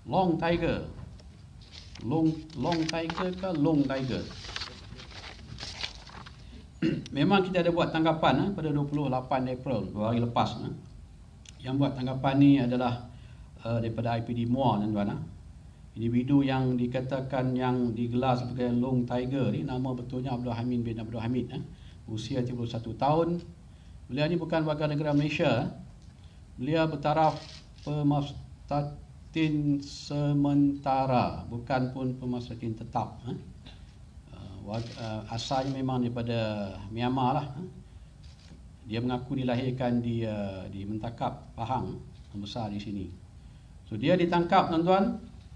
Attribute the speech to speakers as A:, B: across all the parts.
A: Long Tiger. Long Tiger ke Long Tiger? Memang kita ada buat tanggapan pada 28 April, 2 hari lepas. Yang buat tanggapan ni adalah daripada IPD Muar, tuan-tuan. Individu yang dikatakan yang digelar sebagai Long Tiger ni, nama betulnya Abdul Hamid bin Abdul Hamid, usia 31 tahun. Beliau ni bukan warga negara Malaysia. Beliau bertaraf pemasratin sementara, bukan pun pemasratin tetap. Asalnya memang daripada Myanmar lah. Dia mengaku dilahirkan di Mentakap, Pahang, membesar di sini. So dia ditangkap, tuan-tuan,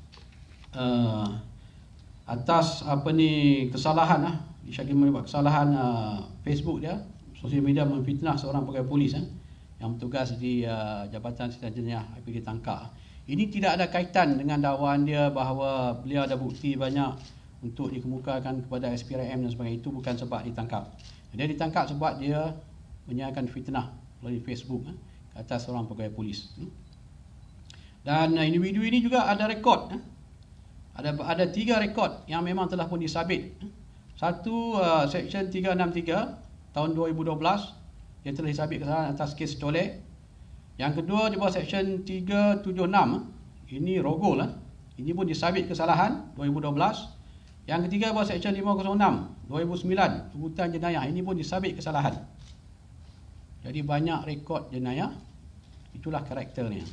A: atas kesalahan disyaki membuat kesalahan Facebook dia, sosial media memfitnah seorang pegawai polis yang bertugas di Jabatan Siasatan Jenayah IPD Tangkak. Ini tidak ada kaitan dengan dakwaan dia bahawa beliau ada bukti banyak untuk dikemukakan kepada SPRM dan sebagainya. Itu bukan sebab ditangkap. Dia ditangkap sebab dia menyiarkan fitnah melalui Facebook ke atas seorang pegawai polis. Dan individu ini juga ada rekod. Ada 3 rekod yang memang telah pun disabit. Satu, Seksyen 363 tahun 2012, dia telah disabit kesalahan atas kes tolek. Yang kedua, di bawah Seksyen 376, ini rogol. Ini pun disabit kesalahan 2012. Yang ketiga, bawah Seksyen 506 2009, tuntutan jenayah, ini pun disabit kesalahan. Jadi banyak rekod jenayah. Itulah karakternya.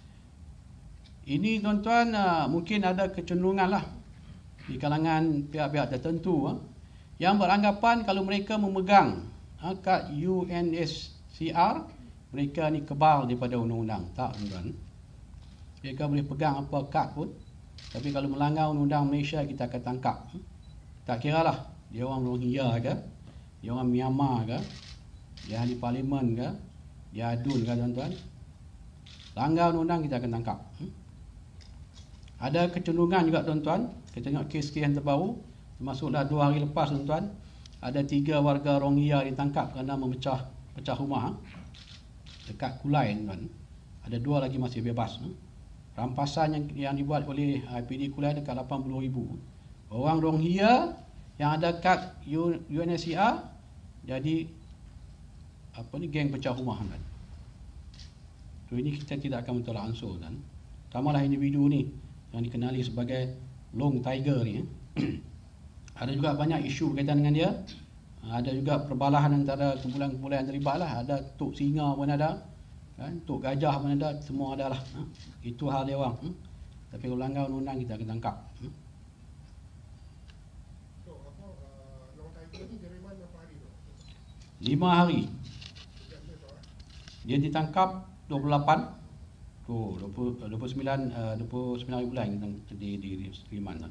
A: Ini, tuan-tuan, mungkin ada kecenderungan lah di kalangan pihak-pihak tertentu yang beranggapan kalau mereka memegang kad UNSCR, mereka ni kebal daripada undang-undang. Tak, tuan-tuan. Mereka boleh pegang apa kad pun, tapi kalau melanggar undang-undang Malaysia, kita akan tangkap. Tak kira lah dia orang Rohingya ke, dia orang Myanmar ke, dia ahli parlimen ke, dia adun ke, tuan-tuan. Langgar undang-undang, kita akan tangkap. Ada kecenderungan juga, tuan-tuan. Kita tengok kes-kes yang terbaru, termasuklah 2 hari lepas, tuan-tuan, ada 3 warga Rohingya ditangkap kerana pecah rumah dekat Kulai, tuan-tuan. Ada 2 lagi masih bebas. Rampasan yang dibuat oleh IPD Kulai dekat 80,000. Orang Rohingya yang ada kad UNHCR jadi geng pecah rumah, kan. So ini kita tidak akan mentolak ansur, kan. Tambahlah individu ni yang dikenali sebagai Long Tiger ni. Ada juga banyak isu berkaitan dengan dia. Ada juga perbalahan antara kumpulan-kumpulan yang terlibat lah. Ada Tok Singa pun ada, kan? Tok Gajah pun ada, semua ada lah. Itu hal dia orang. Tapi kalau langgar undang-undang, kita akan tangkap.
B: So, Long Tiger ni jeriman berapa hari tu?
A: 5 hari. Dia ditangkap 28. 29 bulan di riman.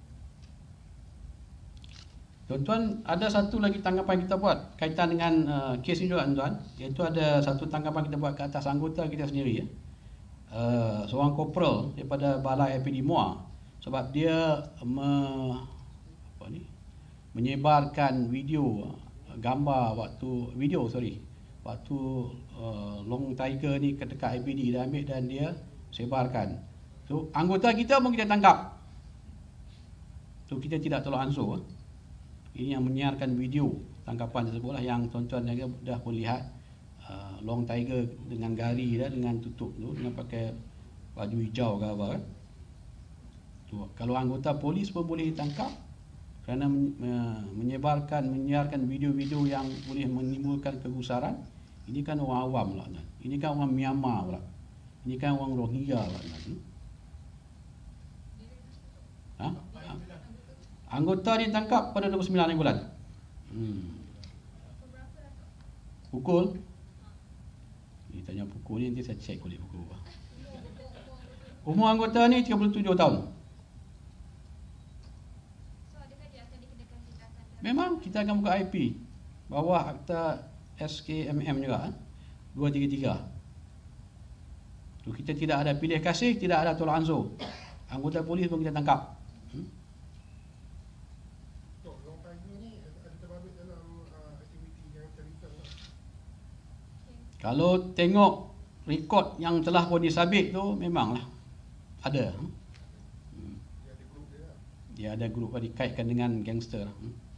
A: Tuan-tuan, ada satu lagi tanggapan kita buat kaitan dengan kes ini juga, tuan-tuan. Iaitu ada satu tanggapan kita buat ke atas anggota kita sendiri, seorang korporal daripada Balai IPD Muar, sebab dia menyebarkan gambar waktu Long Tiger ni dekat IPD dia ambil dan dia sebarkan. So anggota kita pun kita tangkap. So kita tidak tolak ansur. Ini yang menyiarkan video tangkapan tersebut lah, yang tuan-tuan dah pun lihat. Long Tiger dengan gari dia, dengan tutup tu, dengan pakai baju hijau ke apa, kan. Kalau anggota polis pun boleh ditangkap kerana menyiarkan video-video yang boleh menimbulkan kegusaran. Ini kan orang awam lah, kan. Ini kan orang Myanmar pula. Ini kan orang Rohingya pula, kan. Anggota ditangkap pada 29 bulan. Pukul? Ni tanya pukul ni, nanti saya cek boleh pukul apa. Umur anggota ni 37 tahun. Memang kita akan buka IP bawah akta SKMM juga, 233. So, kita tidak ada pilih kasih, tidak ada tolak ansur. Anggota polis pun kita tangkap.
B: Long Tiger ni ada terbabit dalam aktiviti yang cerita.
A: Kalau tengok rekod yang telah pun disabit tu, memanglah ada. Dia ada grup dikaitkan dengan gangster.